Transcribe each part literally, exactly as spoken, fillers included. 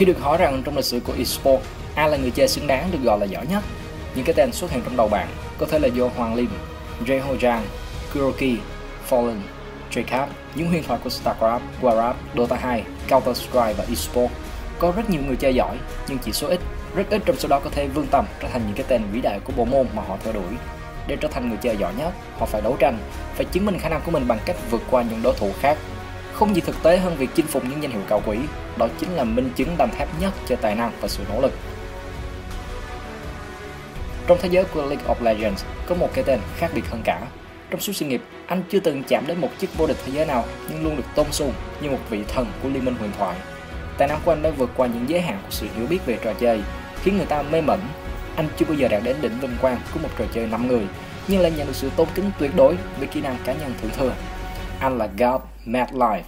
Khi được hỏi rằng trong lịch sử của eSports, ai là người chơi xứng đáng được gọi là giỏi nhất, những cái tên xuất hiện trong đầu bạn có thể là Do Hoàng Lim, Jae Ho Jang, Kuroki, Fallen, J-Cap, những huyền thoại của StarCraft, Warcraft, Dota hai, Counter-Strike và eSports. Có rất nhiều người chơi giỏi, nhưng chỉ số ít, rất ít trong số đó có thể vươn tầm trở thành những cái tên vĩ đại của bộ môn mà họ theo đuổi. Để trở thành người chơi giỏi nhất, họ phải đấu tranh, phải chứng minh khả năng của mình bằng cách vượt qua những đối thủ khác. Không gì thực tế hơn việc chinh phục những danh hiệu cao quý, đó chính là minh chứng đanh thép nhất cho tài năng và sự nỗ lực. Trong thế giới của League of Legends, có một cái tên khác biệt hơn cả. Trong suốt sự nghiệp, anh chưa từng chạm đến một chức vô địch thế giới nào, nhưng luôn được tôn sùng như một vị thần của Liên minh huyền thoại. Tài năng của anh đã vượt qua những giới hạn của sự hiểu biết về trò chơi, khiến người ta mê mẩn. Anh chưa bao giờ đạt đến đỉnh vinh quang của một trò chơi năm người, nhưng lại nhận được sự tôn kính tuyệt đối với kỹ năng cá nhân thượng thừa. Anh là God MadLife.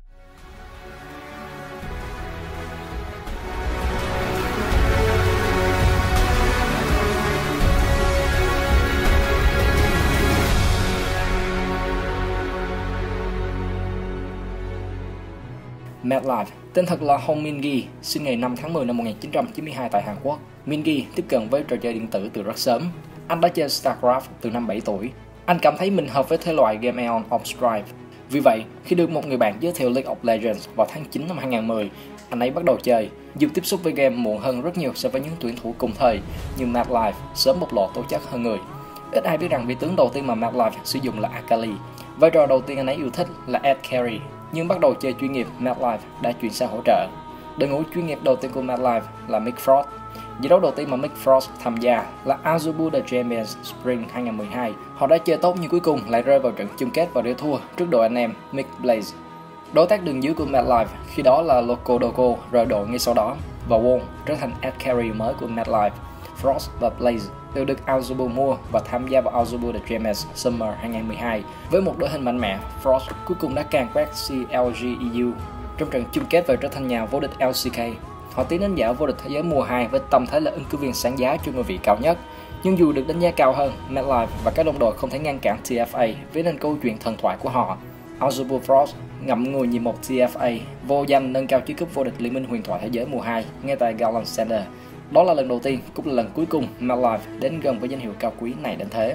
MadLife, tên thật là Hong Min-gi, sinh ngày năm tháng mười năm một nghìn chín trăm chín mươi hai tại Hàn Quốc. Min-gi tiếp cận với trò chơi điện tử từ rất sớm. Anh đã chơi StarCraft từ năm bảy tuổi. Anh cảm thấy mình hợp với thể loại game Aeon of Strife. Vì vậy, khi được một người bạn giới thiệu League of Legends vào tháng chín năm hai nghìn không trăm mười, anh ấy bắt đầu chơi, dù tiếp xúc với game muộn hơn rất nhiều so với những tuyển thủ cùng thời, nhưng MadLife sớm bộc lộ tố chất hơn người. Ít ai biết rằng vị tướng đầu tiên mà MadLife sử dụng là Akali. Vai trò đầu tiên anh ấy yêu thích là A D Carry. Nhưng bắt đầu chơi chuyên nghiệp, MadLife đã chuyển sang hỗ trợ. Đội ngũ chuyên nghiệp đầu tiên của MadLife là Mick Frost. Giải đấu đầu tiên mà Mick Frost tham gia là Azubu The Champions Spring hai nghìn không trăm mười hai. Họ đã chơi tốt nhưng cuối cùng lại rơi vào trận chung kết và để thua trước đội anh em Mick Blaze. Đối tác đường dưới của MadLife khi đó là Loco Doco rời đội ngay sau đó, và Wong trở thành A D Carry mới của MadLife. Frost và Blaze đều được Azubu mua và tham gia vào Azubu The Champions Summer hai nghìn không trăm mười hai. Với một đội hình mạnh mẽ, Frost cuối cùng đã càn quét C L G E U trong trận chung kết và trở thành nhà vô địch L C K. Họ tiến đến giải vô địch thế giới mùa hai với tâm thế là ứng cử viên sáng giá cho ngôi vị cao nhất. Nhưng dù được đánh giá cao hơn, MadLife và các đồng đội không thể ngăn cản T F A với nên câu chuyện thần thoại của họ. Azubu Frost ngậm ngùi nhiệm một T F A vô danh nâng cao chiếc cúp vô địch Liên minh huyền thoại thế giới mùa hai ngay tại Garland Center. Đó là lần đầu tiên, cũng là lần cuối cùng MadLife đến gần với danh hiệu cao quý này đến thế.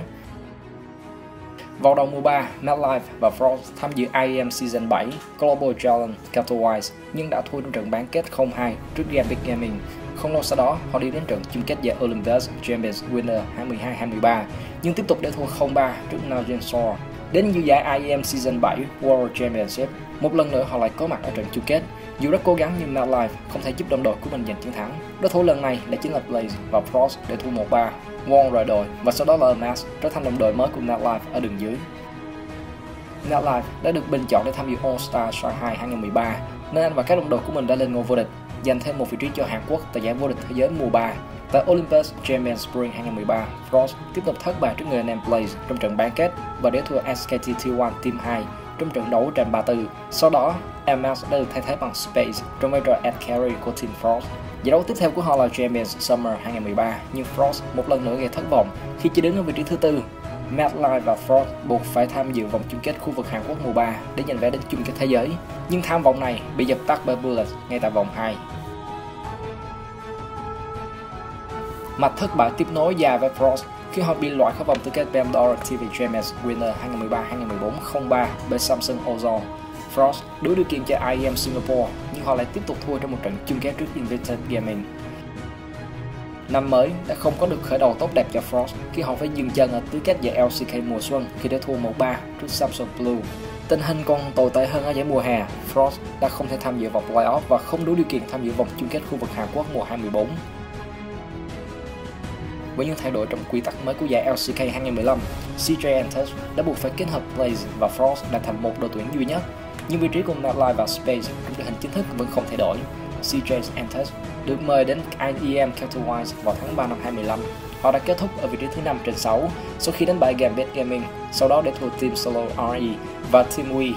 Vào đầu mùa ba, MadLife và Frost tham dự I E M Season bảy Global Challenge Katowice nhưng đã thua trong trận bán kết không hai trước Gambit Gaming. Không lâu sau đó, họ đi đến trận chung kết giải Olympus Champions Winner hai mươi hai hai mươi ba nhưng tiếp tục để thua không ba trước Nugent Soar. Đến dự giải I E M Season bảy World Championship, một lần nữa họ lại có mặt ở trận chung kết. Dù rất cố gắng nhưng MadLife không thể giúp đồng đội của mình giành chiến thắng. Đối thủ lần này đã chính là Blaze và Frost để thua một ba. Wong rời đội và sau đó là Amass trở thành đồng đội mới của MadLife ở đường dưới. MadLife đã được bình chọn để tham dự All Star Shanghai hai nghìn không trăm mười ba nên anh và các đồng đội của mình đã lên ngôi vô địch, giành thêm một vị trí cho Hàn Quốc tại giải vô địch thế giới mùa ba. Tại Olympus Champions Spring hai nghìn không trăm mười ba, Frost tiếp tục thất bại trước người anh em Blaze trong trận bán kết và để thua S K T T một Team hai trong trận đấu tranh ba tư. Sau đó, Amass đã được thay thế bằng Space trong vai trò A D Carry của Team Frost. Giải đấu tiếp theo của họ là Champions Summer hai nghìn không trăm mười ba, nhưng Frost một lần nữa gây thất vọng khi chỉ đứng ở vị trí thứ tư. MadLife và Frost buộc phải tham dự vòng chung kết khu vực Hàn Quốc mùa ba để giành vé đến chung kết thế giới, nhưng tham vọng này bị dập tắt bởi Bullet ngay tại vòng hai. Mạch thất bại tiếp nối dài với Frost khi họ bị loại khỏi vòng tứ kết Pandora ti vi Champions Winner hai nghìn không trăm mười ba hai nghìn không trăm mười bốn không ba bởi Samsung Ozone. Frost đủ điều kiện cho I E M Singapore nhưng họ lại tiếp tục thua trong một trận chung kết trước Invited Gaming. Năm mới đã không có được khởi đầu tốt đẹp cho Frost khi họ phải dừng chân ở tứ kết giải L C K mùa xuân khi đã thua một ba trước Samsung Blue. Tình hình còn tồi tệ hơn ở giải mùa hè, Frost đã không thể tham dự vòng playoff và không đủ điều kiện tham dự vòng chung kết khu vực Hàn Quốc mùa hai mươi bốn. Với những thay đổi trong quy tắc mới của giải L C K hai nghìn không trăm mười lăm, C J Entus đã buộc phải kết hợp Blaze và Frost đã thành một đội tuyển duy nhất, nhưng vị trí của MadLife và Space trong đội hình chính thức vẫn không thay đổi. C J Entus được mời đến I E M Katowice vào tháng ba năm hai nghìn không trăm mười lăm. Họ đã kết thúc ở vị trí thứ năm trên sáu sau khi đánh bại Gambit Gaming, sau đó để thua Team Solo R E và Team Wii.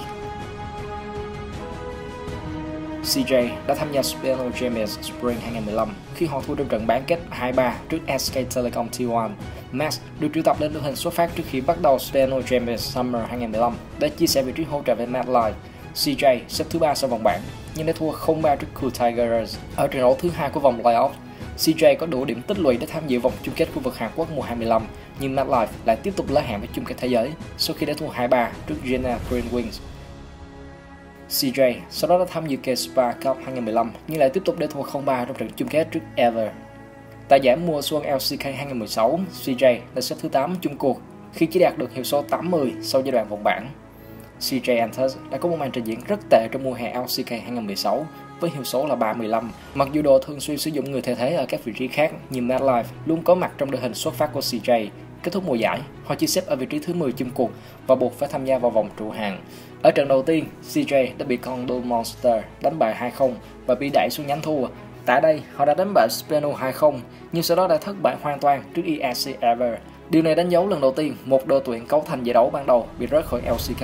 C J đã tham gia Spinal Champions Spring hai nghìn không trăm mười lăm khi họ thua trong trận bán kết hai ba trước S K Telecom T một. Max được triệu tập lên đội hình xuất phát trước khi bắt đầu Spinal Champions Summer hai nghìn không trăm mười lăm để chia sẻ vị trí hỗ trợ với MadLife. C J xếp thứ ba sau vòng bảng, nhưng đã thua không ba trước Cool Tigers ở trận đấu thứ hai của vòng playoff. xê gi có đủ điểm tích lũy để tham dự vòng chung kết khu vực Hàn Quốc mùa hai mươi lăm, nhưng MetLife lại tiếp tục lấy hạn với chung kết thế giới sau khi đã thua hai ba trước Jena Green Wings. xê gi sau đó đã tham dự K-Spa Cup hai không một lăm nhưng lại tiếp tục để thua không ba trong trận chung kết trước Ever. Tại giải mùa xuân lờ xê ca hai không một sáu, xê gi đã xếp thứ tám chung cuộc khi chỉ đạt được hiệu số tám mươi sau giai đoạn vòng bảng. xê gi Anthers đã có một màn trình diễn rất tệ trong mùa hè lờ xê ca hai không một sáu với hiệu số là ba mươi lăm. Mặc dù đội thường xuyên sử dụng người thay thế ở các vị trí khác, nhưng MetLife luôn có mặt trong đội hình xuất phát của xê gi. Kết thúc mùa giải, họ chỉ xếp ở vị trí thứ mười chung cuộc và buộc phải tham gia vào vòng trụ hạng. Ở trận đầu tiên, xê gi đã bị Condor Monster đánh bại hai không và bị đẩy xuống nhánh thua. Tại đây, họ đã đánh bại Spano hai không, nhưng sau đó đã thất bại hoàn toàn trước e ét xê Ever. Điều này đánh dấu lần đầu tiên một đội tuyển cấu thành giải đấu ban đầu bị rớt khỏi lờ xê ca.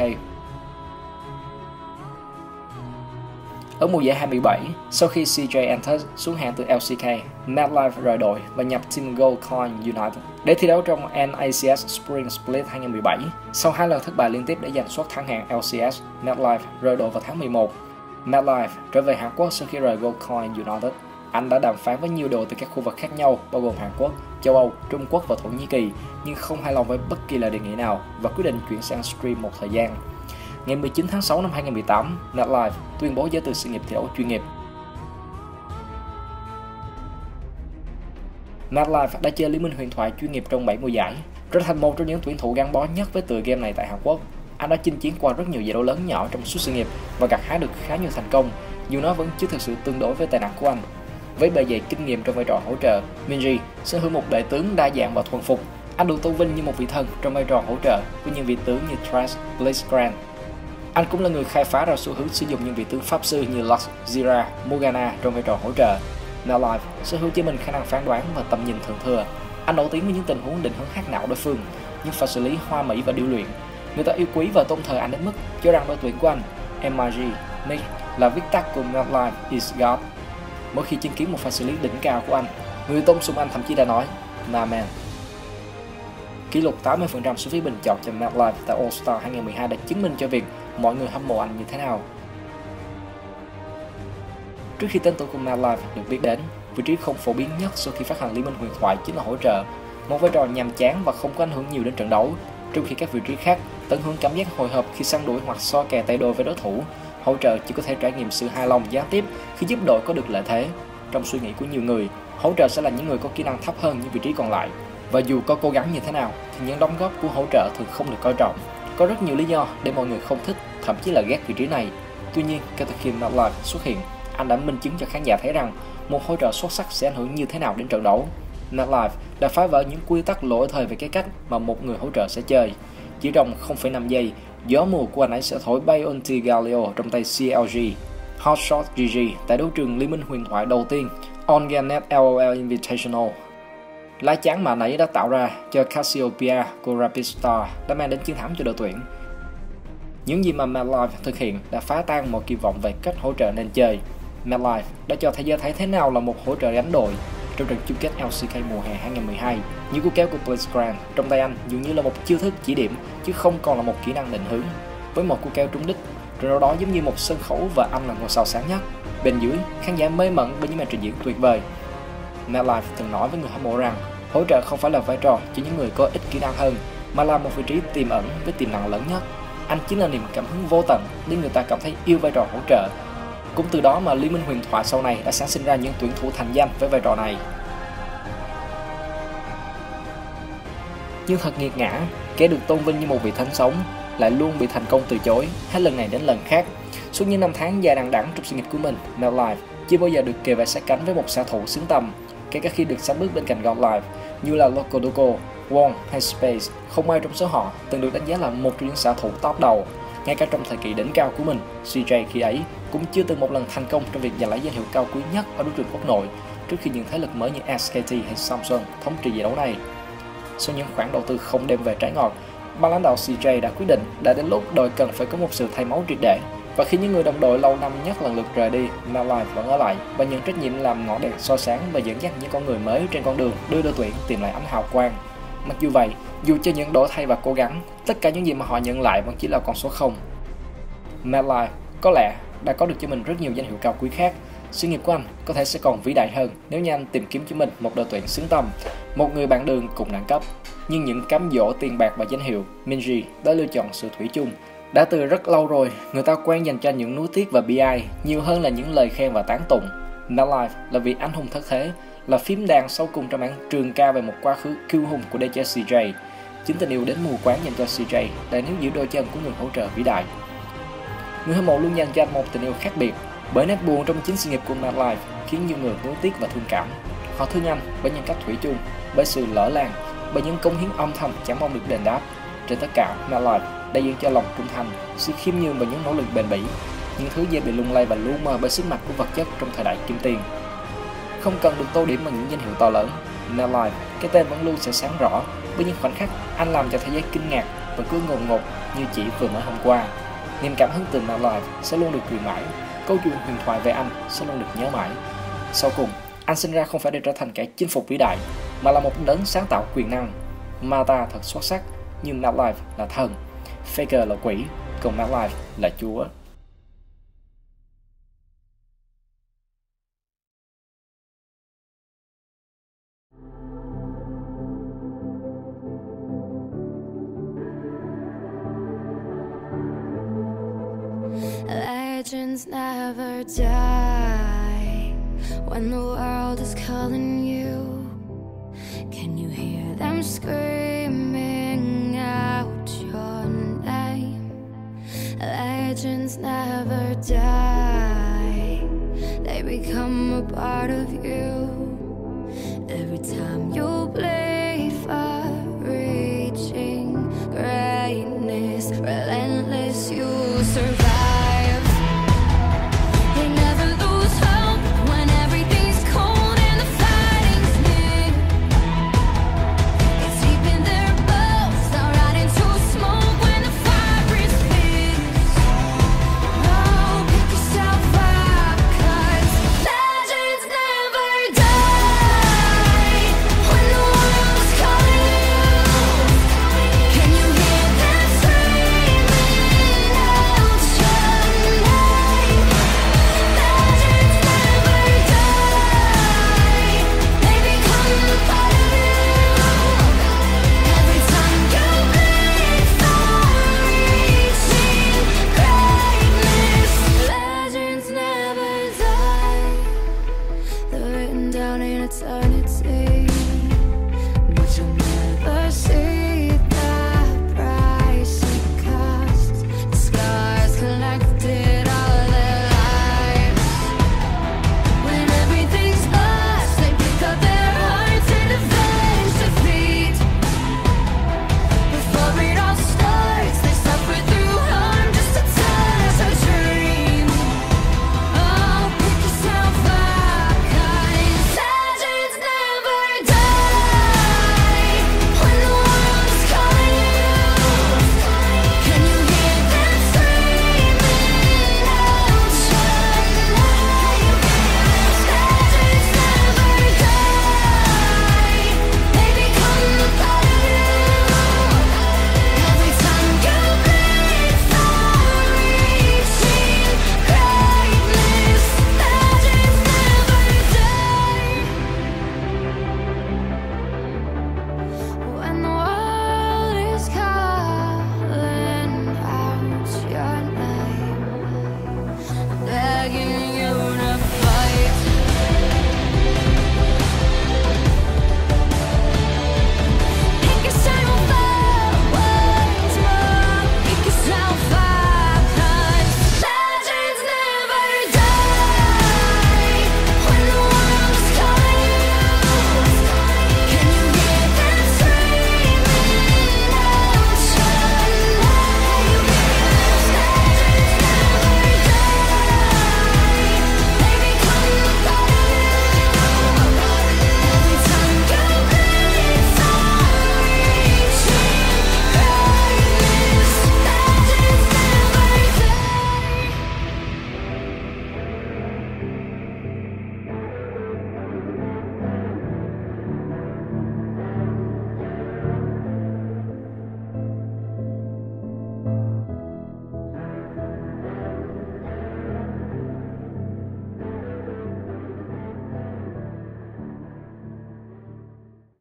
Ở mùa giải hai mươi bảy, sau khi xê gi Anthers xuống hạng từ lờ xê ca, MetLife rời đội và nhập Team Gold Coin United để thi đấu trong en a xê ét Spring Split hai không một bảy. Sau hai lần thất bại liên tiếp để giành suất thắng hạng lờ xê ét, MetLife rời đội vào tháng mười một. MetLife trở về Hàn Quốc sau khi rời Gold Coin United. Anh đã đàm phán với nhiều đội từ các khu vực khác nhau, bao gồm Hàn Quốc, châu Âu, Trung Quốc và Thổ Nhĩ Kỳ, nhưng không hài lòng với bất kỳ lời đề nghị nào và quyết định chuyển sang Stream một thời gian. Ngày mười chín tháng sáu năm hai không một tám, MetLife tuyên bố giới từ sự nghiệp thi đấu chuyên nghiệp. MetLife đã chơi Liên minh huyền thoại chuyên nghiệp trong bảy mùa giải, trở thành một trong những tuyển thủ gắn bó nhất với tựa game này tại Hàn Quốc. Anh đã chinh chiến qua rất nhiều giải đấu lớn nhỏ trong suốt sự nghiệp và gặt hái được khá nhiều thành công, dù nó vẫn chưa thực sự tương đối với tài năng của anh. Với bề dày kinh nghiệm trong vai trò hỗ trợ, Minji sở hữu một đại tướng đa dạng và thuần phục. Anh được tôn vinh như một vị thần trong vai trò hỗ trợ với những vị tướng như Thresh, Blitzcrank. Anh cũng là người khai phá ra xu hướng sử dụng những vị tướng pháp sư như Lux, Zira, Morgana trong vai trò hỗ trợ. MetLife sở hữu cho mình khả năng phán đoán và tầm nhìn thượng thừa. Anh nổi tiếng với những tình huống định hướng hack não đối phương, nhưng phải xử lý hoa mỹ và điêu luyện. Người ta yêu quý và tôn thờ anh đến mức cho rằng đội tuyển của anh, em i giê, Nick, là viết tắt của MetLife is God. Mỗi khi chứng kiến một pha xử lý đỉnh cao của anh, người tôn sùng anh thậm chí đã nói, "My man." Kỷ lục tám mươi phần trăm số phiếu bình chọn cho MetLife tại All-Star hai không một hai đã chứng minh cho việc mọi người hâm mộ anh như thế nào. Trước khi tên tuổi của MetLife được biết đến, vị trí không phổ biến nhất sau khi phát hành Liên minh huyền thoại chính là hỗ trợ, một vai trò nhàm chán và không có ảnh hưởng nhiều đến trận đấu, trong khi các vị trí khác tận hưởng cảm giác hồi hộp khi săn đuổi hoặc so kè tay đôi với đối thủ. Hỗ trợ chỉ có thể trải nghiệm sự hài lòng gián tiếp khi giúp đội có được lợi thế. Trong suy nghĩ của nhiều người, hỗ trợ sẽ là những người có kỹ năng thấp hơn những vị trí còn lại. Và dù có cố gắng như thế nào, thì những đóng góp của hỗ trợ thường không được coi trọng. Có rất nhiều lý do để mọi người không thích, thậm chí là ghét vị trí này. Tuy nhiên, kể từ khi MetLife xuất hiện, anh đã minh chứng cho khán giả thấy rằng một hỗ trợ xuất sắc sẽ ảnh hưởng như thế nào đến trận đấu. MetLife đã phá vỡ những quy tắc lỗi thời về cái cách mà một người hỗ trợ sẽ chơi. Chỉ trong không phẩy năm giây, gió mùa của anh ấy sẽ thổi bay Onti Galio trong tay xê lờ giê. Hot Shot giê giê tại đấu trường Liên minh huyền thoại đầu tiên, OnGanet lờ o lờ Invitational. Lá chắn mà anh ấy đã tạo ra cho Cassiopeia của Rapid Star đã mang đến chiến thắng cho đội tuyển. Những gì mà MetLife thực hiện đã phá tan mọi kỳ vọng về cách hỗ trợ nên chơi. MetLife đã cho thế giới thấy thế nào là một hỗ trợ gánh đội. Trong trận chung kết lờ xê ca mùa hè hai không một hai, những cú kéo của Blitzcrank trong tay anh dường như là một chiêu thức chỉ điểm chứ không còn là một kỹ năng định hướng. Với một cú kéo trúng đích, trận đấu đó giống như một sân khấu và anh là ngôi sao sáng nhất. Bên dưới, khán giả mê mẩn với những màn trình diễn tuyệt vời. MetLife từng nói với người hâm mộ rằng hỗ trợ không phải là vai trò cho những người có ít kỹ năng hơn, mà là một vị trí tiềm ẩn với tiềm năng lớn nhất. Anh chính là niềm cảm hứng vô tận để người ta cảm thấy yêu vai trò hỗ trợ. Cũng từ đó mà Liên minh huyền thoại sau này đã sản sinh ra những tuyển thủ thành danh với vai trò này. Nhưng thật nghiệt ngã, kẻ được tôn vinh như một vị thánh sống lại luôn bị thành công từ chối hết lần này đến lần khác. Suốt những năm tháng dài đằng đẵng trong sự nghiệp của mình, MetLife chưa bao giờ được kề vai sát cánh với một xạ thủ xứng tầm. Kể cả khi được sánh bước bên cạnh Godlife như là Locodoco, Wong hay Space, không ai trong số họ từng được đánh giá là một trong những xạ thủ top đầu. Ngay cả trong thời kỳ đỉnh cao của mình, xê gi khi ấy cũng chưa từng một lần thành công trong việc giành lấy danh hiệu cao quý nhất ở đấu trường quốc nội trước khi những thế lực mới như ét ca tê hay Samsung thống trị giải đấu này. Sau những khoản đầu tư không đem về trái ngọt, ban lãnh đạo xê gi đã quyết định đã đến lúc đội cần phải có một sự thay máu triệt để. Và khi những người đồng đội lâu năm nhất lần lượt rời đi, MetLife vẫn ở lại và nhận trách nhiệm làm ngọn đèn soi sáng và dẫn dắt những con người mới trên con đường đưa đội tuyển tìm lại ánh hào quang. Mặc dù vậy, dù cho những đổi thay và cố gắng, tất cả những gì mà họ nhận lại vẫn chỉ là con số không. MetLife có lẽ đã có được cho mình rất nhiều danh hiệu cao quý khác. Sự nghiệp của anh có thể sẽ còn vĩ đại hơn nếu như anh tìm kiếm cho mình một đội tuyển xứng tầm, một người bạn đường cùng đẳng cấp. Nhưng những cám dỗ tiền bạc và danh hiệu, Minzy đã lựa chọn sự thủy chung. Đã từ rất lâu rồi, người ta quen dành cho những nuối tiếc và bi ai nhiều hơn là những lời khen và tán tụng. Madlib là vị anh hùng thất thế, là phím đàn sau cùng trong bản trường ca về một quá khứ kiêu hùng của đê gi xê gi. Chính tình yêu đến mù quáng dành cho xê gi đã níu giữ đôi chân của người hỗ trợ vĩ đại. Người hâm mộ luôn dành cho anh một tình yêu khác biệt, bởi nét buồn trong chính sự nghiệp của Madlib khiến nhiều người nuối tiếc và thương cảm. Họ thương anh bởi nhân cách thủy chung, bởi sự lỡ làng, bởi những công hiến âm thầm chẳng mong được đền đáp. Trên tất cả, Madlib đại diện cho lòng trung thành, sự khiêm nhường và những nỗ lực bền bỉ, những thứ dễ bị lung lay và lu mờ bởi sức mạnh của vật chất trong thời đại kim tiền. Không cần được tô điểm bằng những danh hiệu to lớn, Madlib, cái tên vẫn luôn sẽ sáng rõ với những khoảnh khắc anh làm cho thế giới kinh ngạc và cứ ngột ngột như chỉ vừa mới hôm qua. Niềm cảm hứng từ Madlib sẽ luôn được truyền mãi, câu chuyện huyền thoại về anh sẽ luôn được nhớ mãi. Sau cùng, anh sinh ra không phải để trở thành kẻ chinh phục vĩ đại, mà là một đấng sáng tạo quyền năng. Martha thật xuất sắc, nhưng Madlib là thần, Faker là quỷ, còn Madlib là chúa. Legends never die when the world is calling you. Can you hear them screaming out your name? Legends never die, they become a part of you. Every time you play for reaching greatness, relentless you survive. Begging